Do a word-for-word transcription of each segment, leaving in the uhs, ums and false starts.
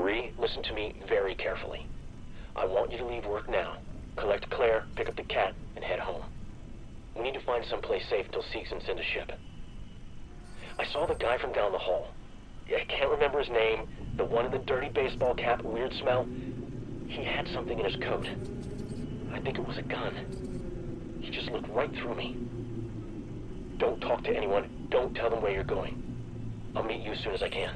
Marie, listen to me very carefully. I want you to leave work now. Collect Claire, pick up the cat, and head home. We need to find someplace safe till Seegson send a ship. I saw the guy from down the hall. I can't remember his name. The one in the dirty baseball cap, weird smell. He had something in his coat. I think it was a gun. He just looked right through me. Don't talk to anyone. Don't tell them where you're going. I'll meet you as soon as I can.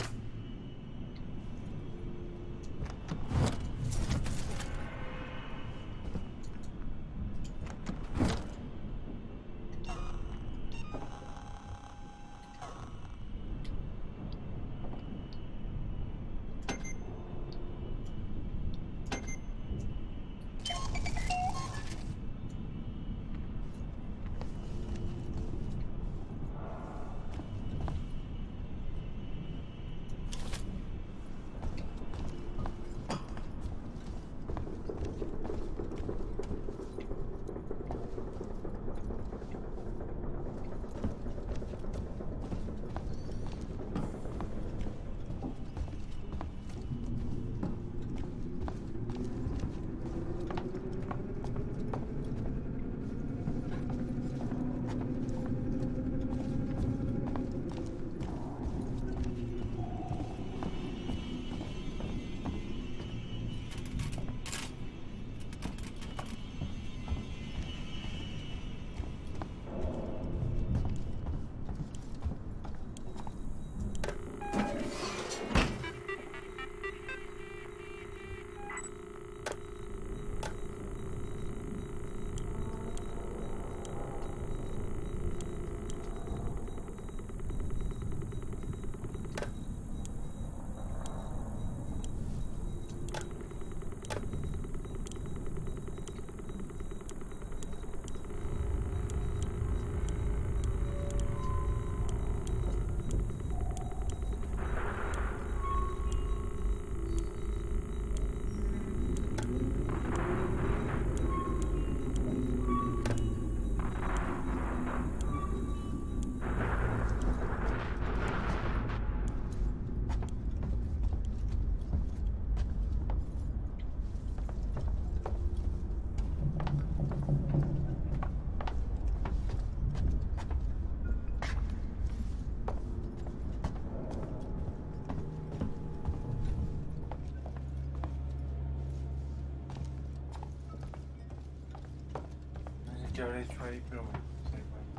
¿Qué habré hecho ahí? Pero bueno, pues ahí va.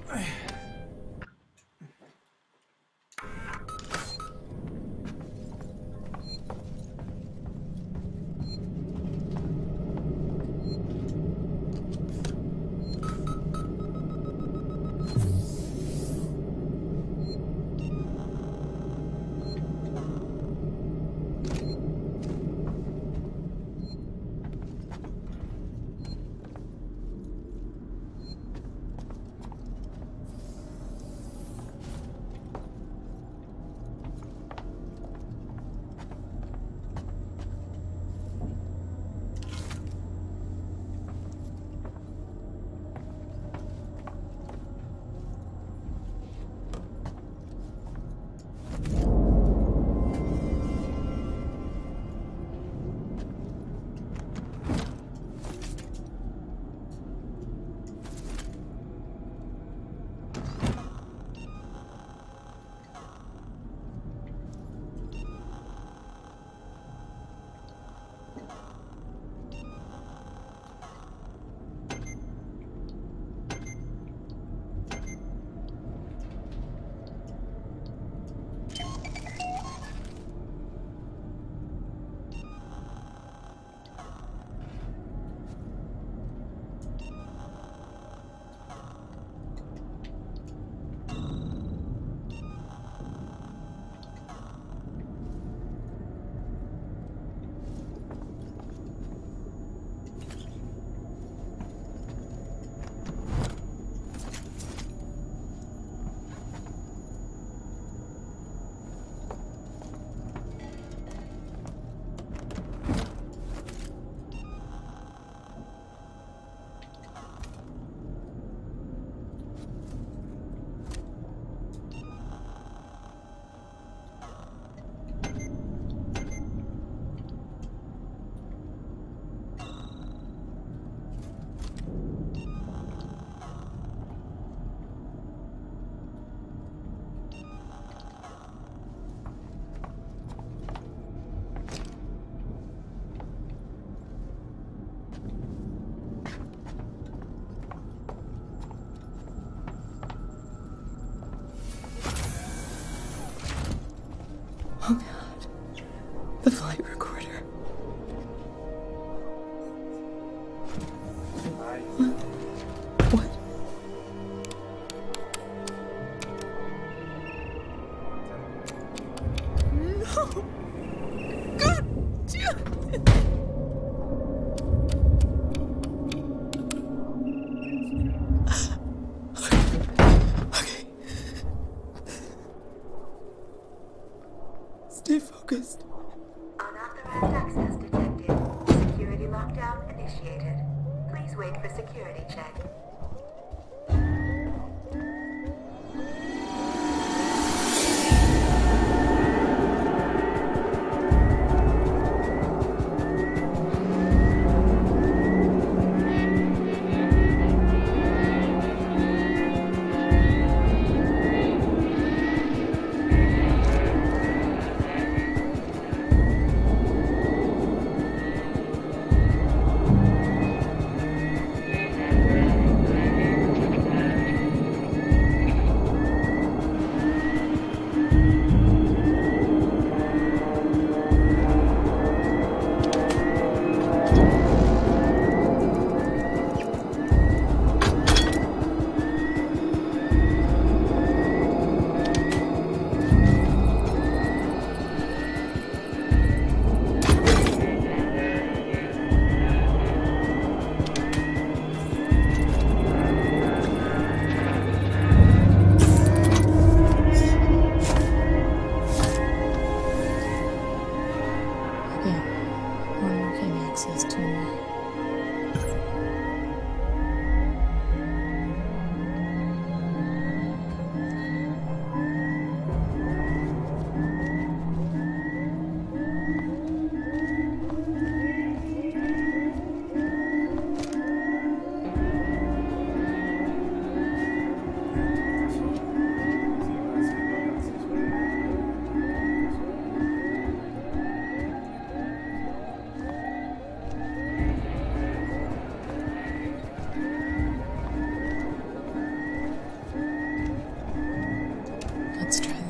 Oh God. The flight recorder. What? What? No! God damn it! Okay. Stay focused. Unauthorized access detected. Security lockdown initiated. Please wait for security check.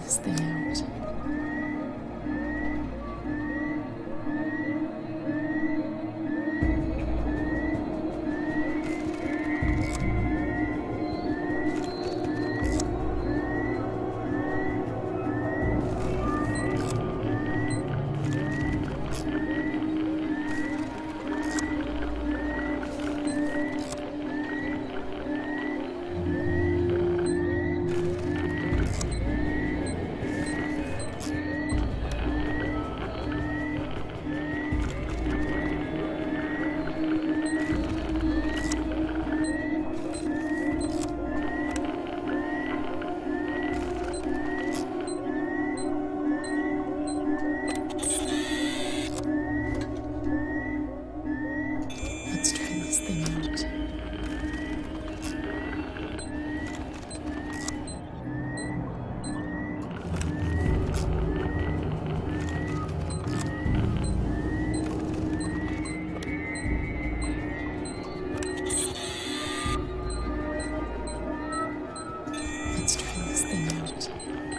this thing out. Let's try this thing out. Let's try this thing out.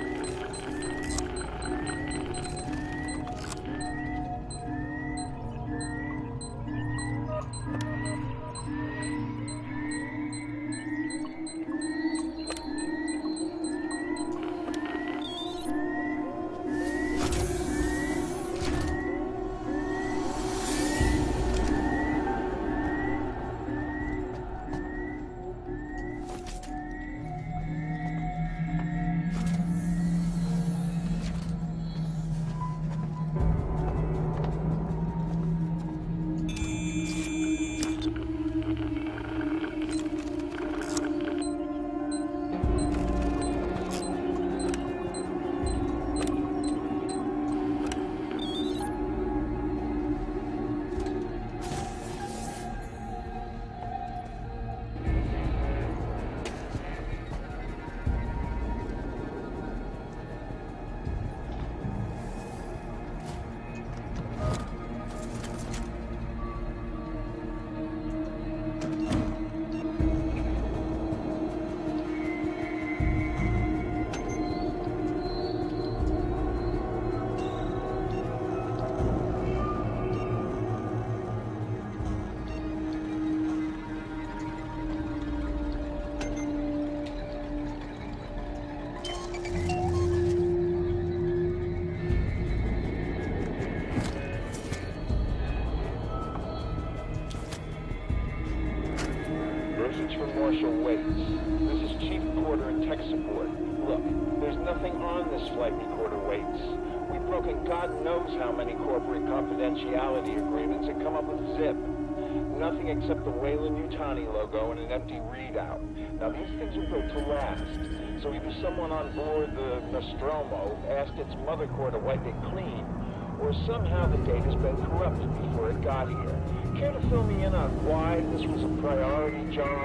Message from Marshal Waits. This is Chief Porter in tech support. Look, there's nothing on this flight recorder, Waits. We've broken God knows how many corporate confidentiality agreements and come up with zip. Nothing except the Weyland-Yutani logo and an empty readout. Now these things are built to last. So either someone on board the Nostromo asked its mother core to wipe it clean, or somehow the data's been corrupted before it got here. Care to fill me in on why this was a priority job?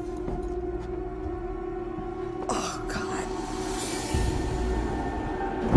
Oh, God.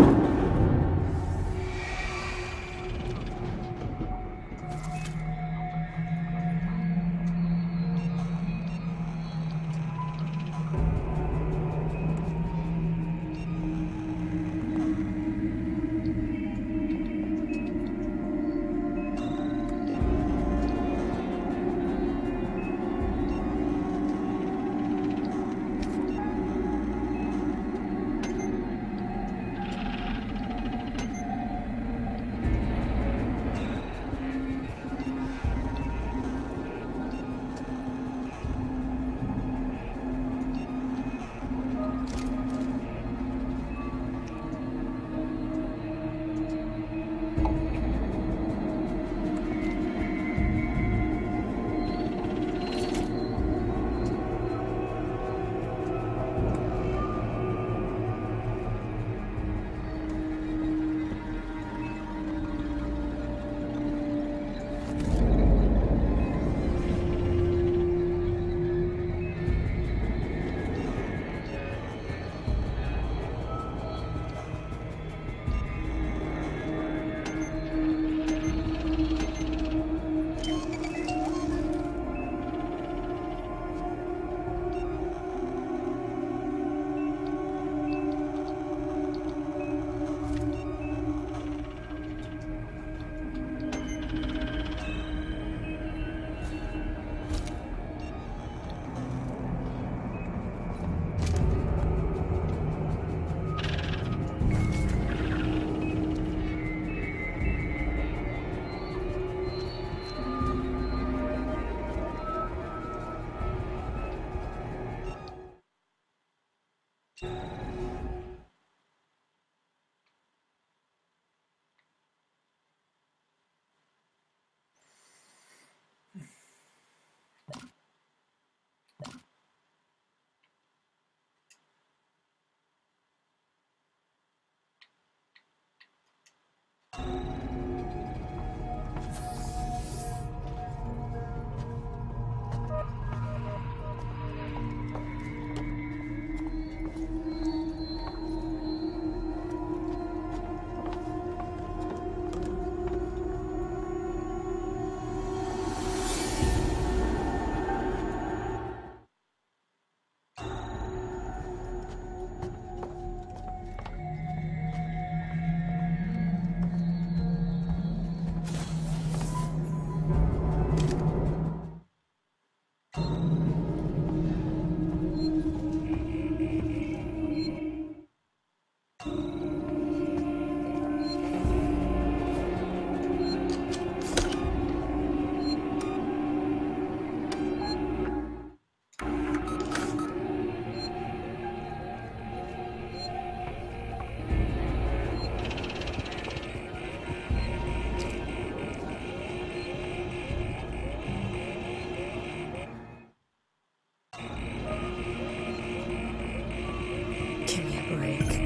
Give me a break.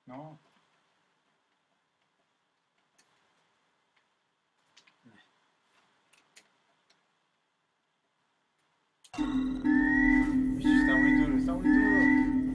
No. Uy, está muy duro, está muy duro.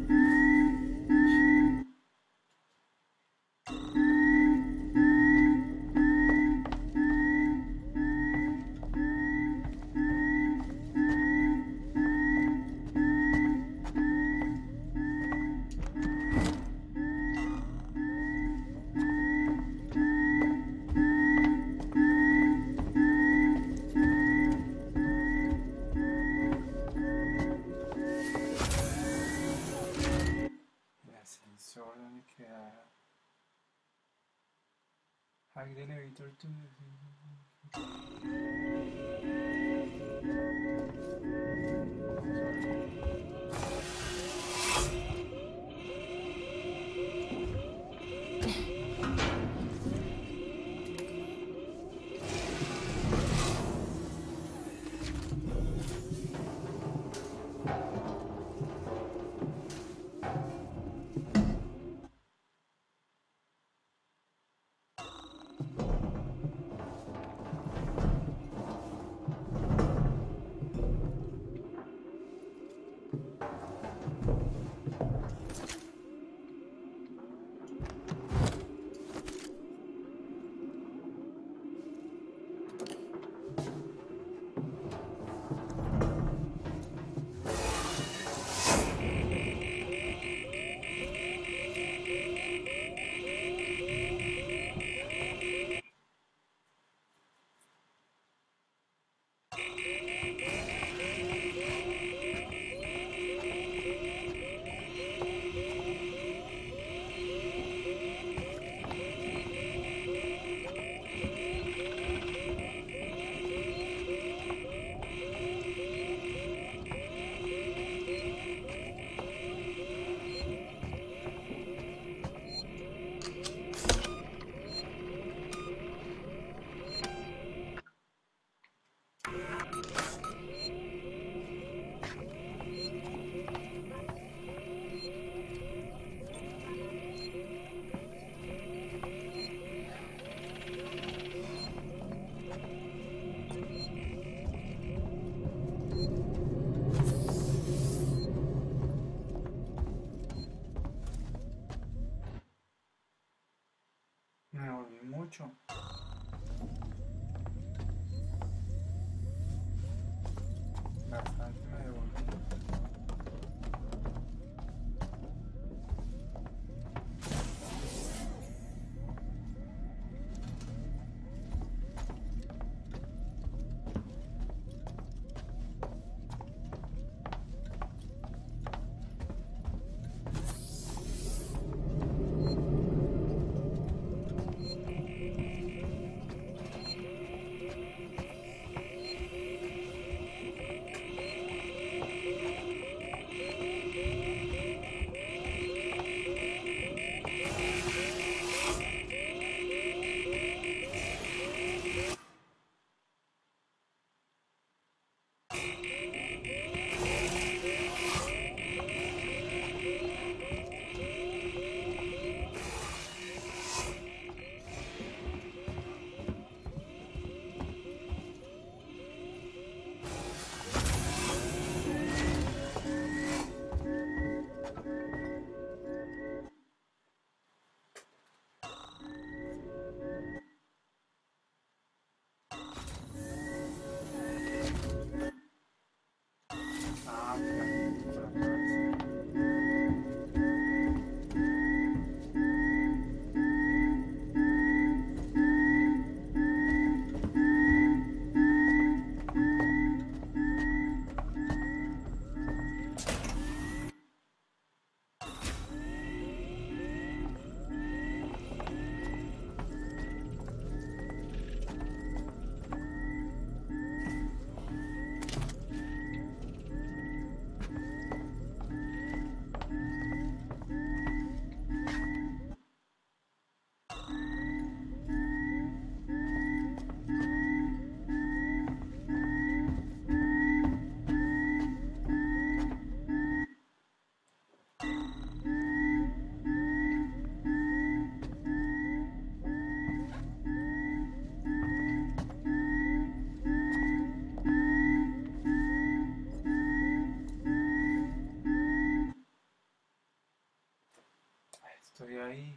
El ascensor donde queda. Hack the elevator to me volví mucho. Bastante me devolví. Estoy ahí.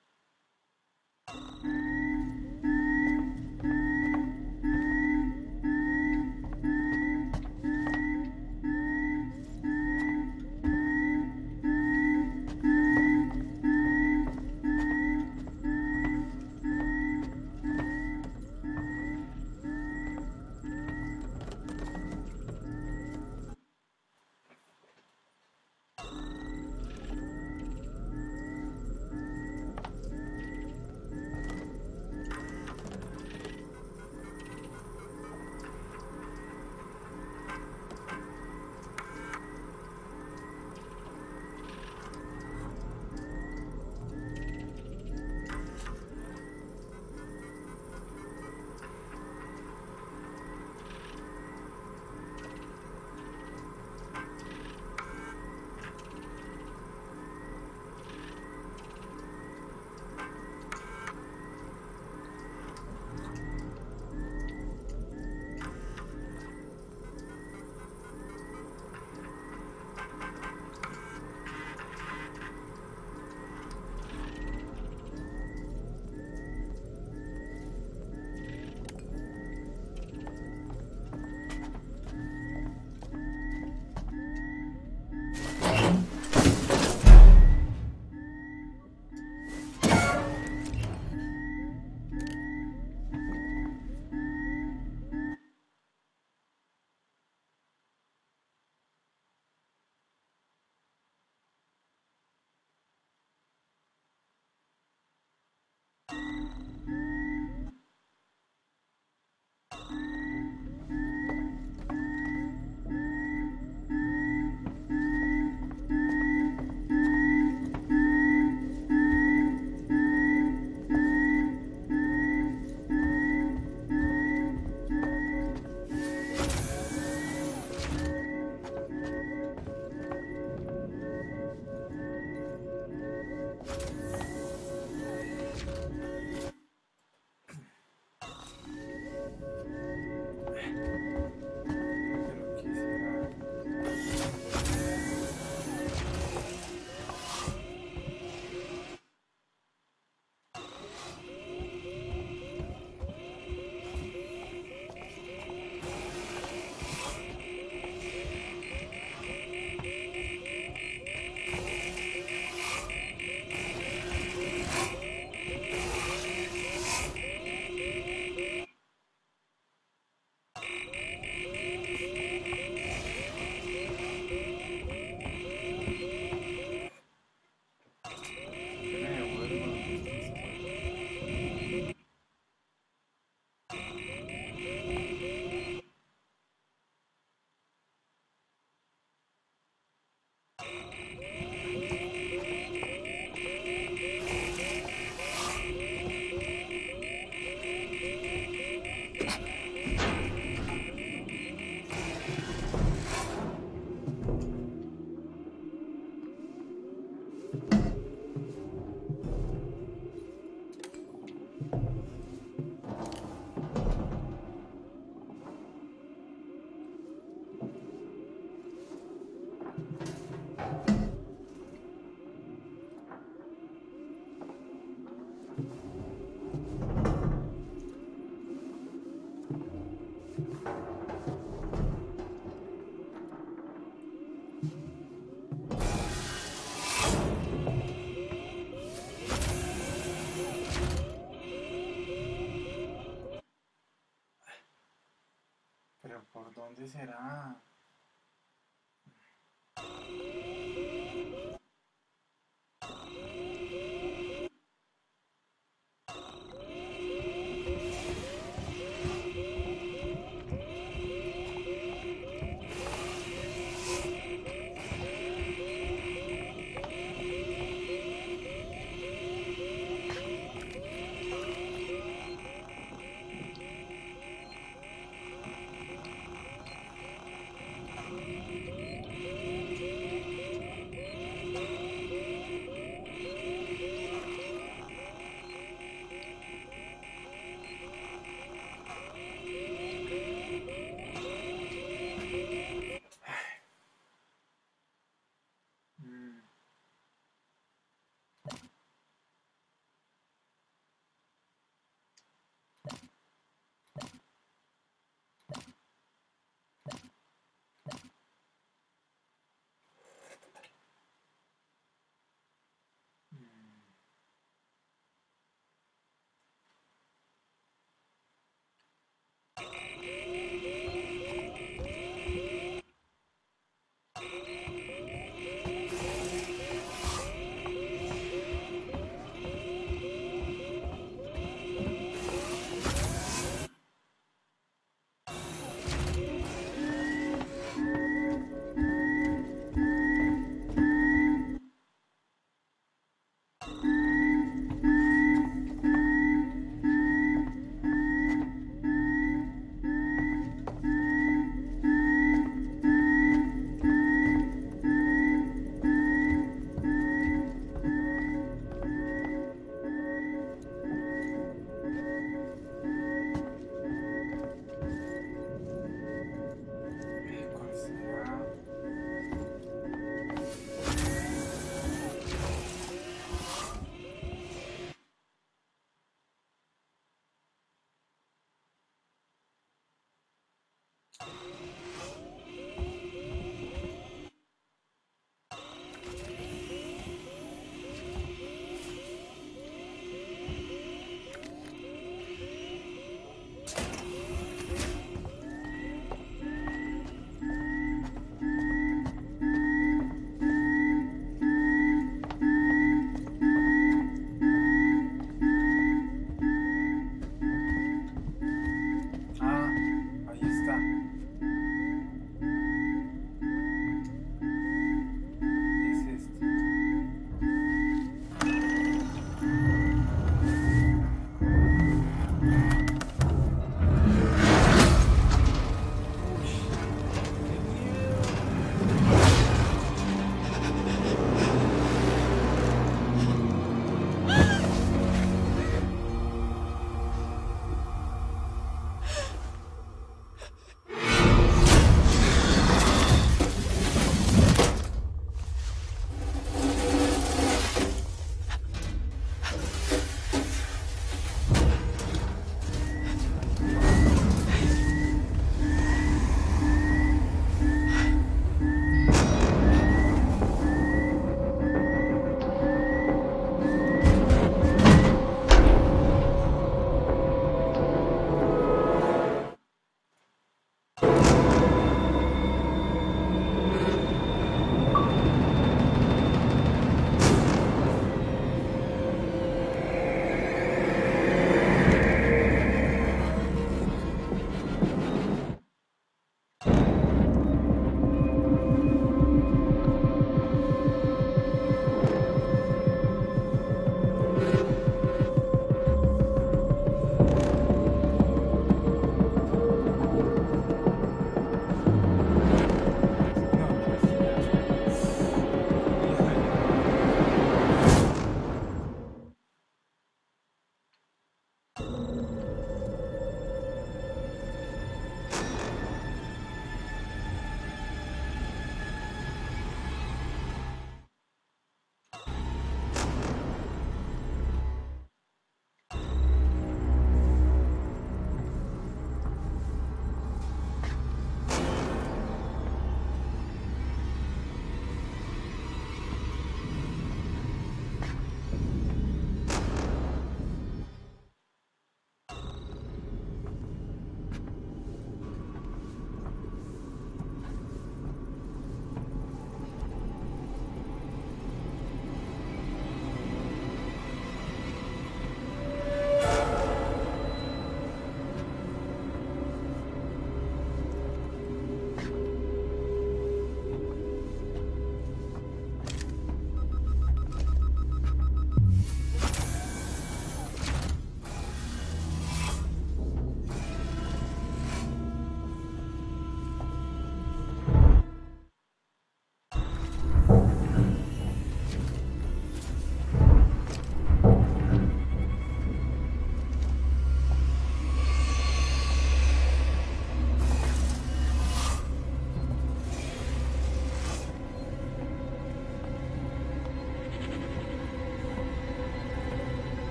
Pero ¿por dónde será?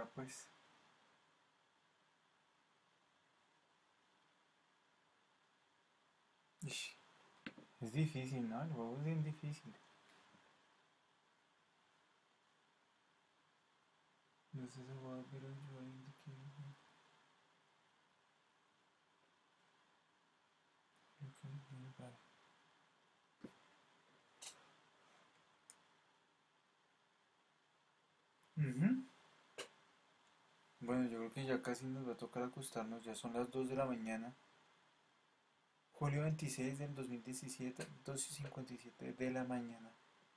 Vea pues. Ish, es difícil, ¿no? El juego es bien difícil. No sé si voy a ver el drawing de que... Vale. Ujú. Bueno, yo creo que ya casi nos va a tocar acostarnos, ya son las dos de la mañana. Julio veintiséis del dos mil diecisiete, dos y cincuenta y siete de la mañana.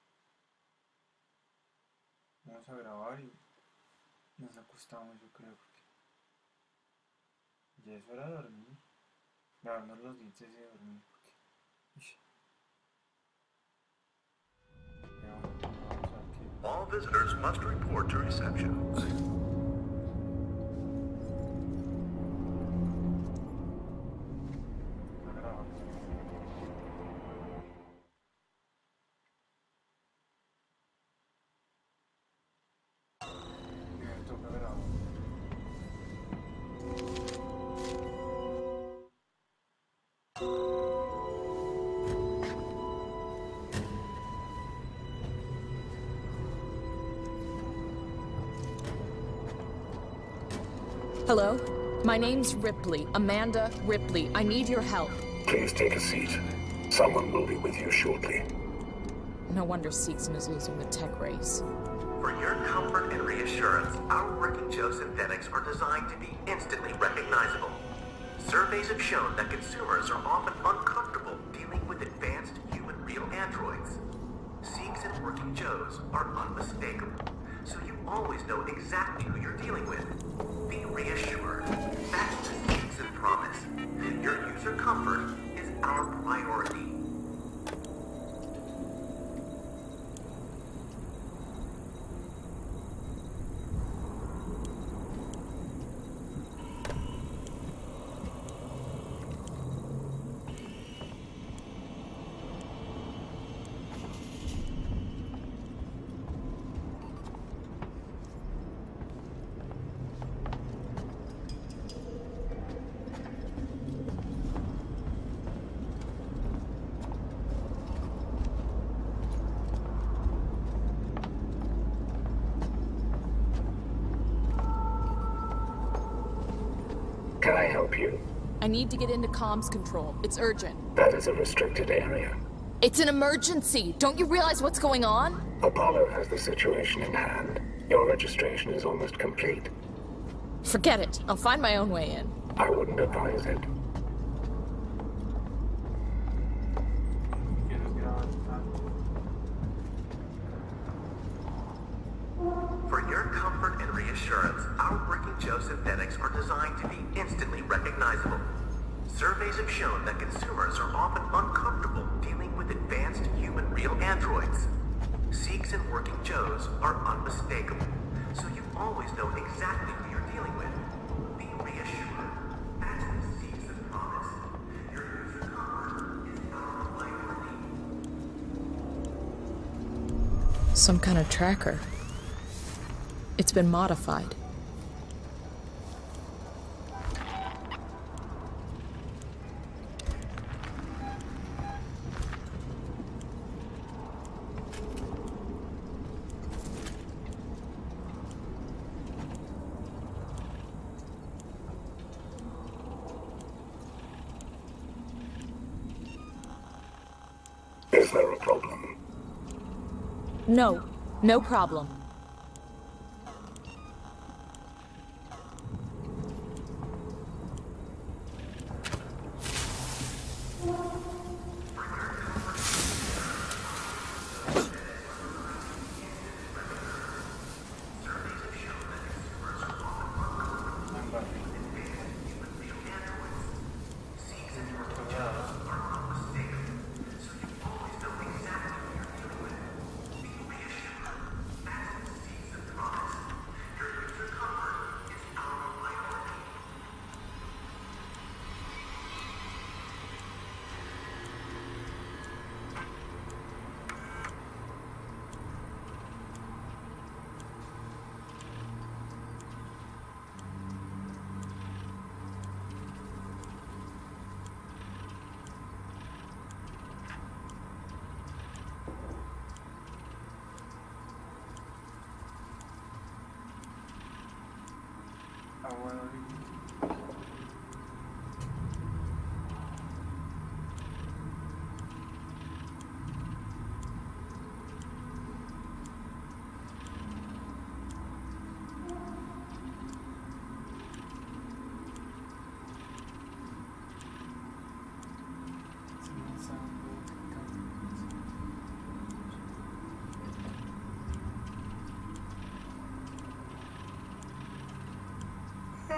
Vamos a grabar y nos acostamos, yo creo, porque ya es hora de dormir. Lavarnos los dientes y dormir, porque... Ish. Pero bueno, vamos a ver qué... All visitors must report to reception. Hello? My name's Ripley, Amanda Ripley. I need your help. Please take a seat. Someone will be with you shortly. No wonder Seegson is losing the tech race. For your comfort and reassurance, our Working Joe synthetics are designed to be instantly recognizable. Surveys have shown that consumers are often uncomfortable dealing with advanced human real androids. Seegson Working Joes are unmistakable, so you always know exactly who you're dealing with. Be reassured. That's the Seegson promise. Your user comfort is our priority. Can I help you? I need to get into comms control. It's urgent. That is a restricted area. It's an emergency! Don't you realize what's going on? Apollo has the situation in hand. Your registration is almost complete. Forget it. I'll find my own way in. I wouldn't advise it. For your comfort and reassurance, our Working Joe synthetics are designed to be instantly recognizable. Surveys have shown that consumers are often uncomfortable dealing with advanced human real androids. Seegson Working Joes are unmistakable, so you always know exactly who you're dealing with. Be reassured. That's the Seegson promise. Your user comfort is our priority. Some kind of tracker. It's been modified. Is there a problem? No, no problem.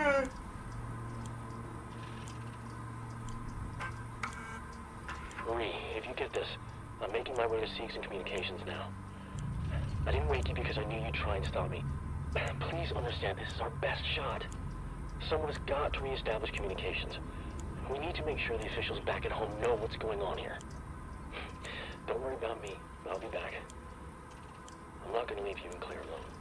Marie, if you get this, I'm making my way to Seegson Communications now. I didn't wake you because I knew you'd try and stop me. Please understand, this is our best shot. Someone has got to reestablish communications. We need to make sure the officials back at home know what's going on here. Don't worry about me. I'll be back. I'm not going to leave you and Claire alone.